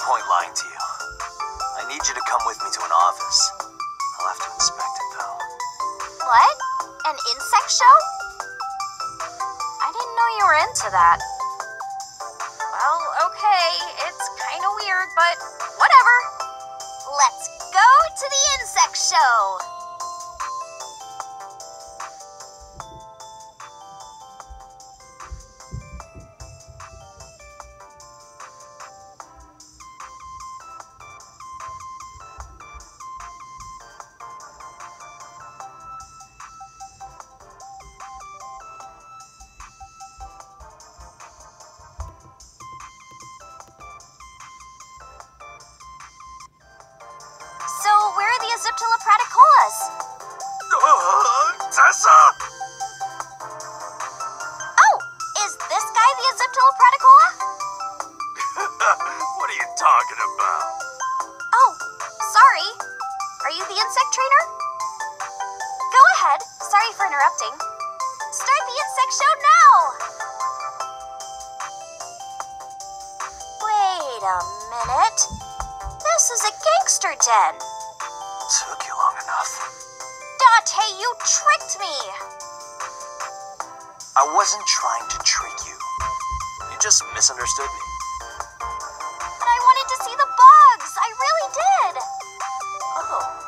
point lying to you. I need you to come with me to an office. I'll have to inspect it, though. What? An insect show? I didn't know you were into that. Well, okay, it's kind of weird, but whatever. Let's go to the insect show. So, where are the Aziptilla-Praticolas? Tessa! Oh, is this guy the Aziptilla-Praticola? What are you talking about? Oh, sorry. Are you the insect trainer? Go ahead. Sorry for interrupting. Start the insect show now! Wait a minute. This is a gangster den. Took you long enough. Dante, you tricked me! I wasn't trying to trick you. You just misunderstood me. But I wanted to see the bugs! I really did! Oh.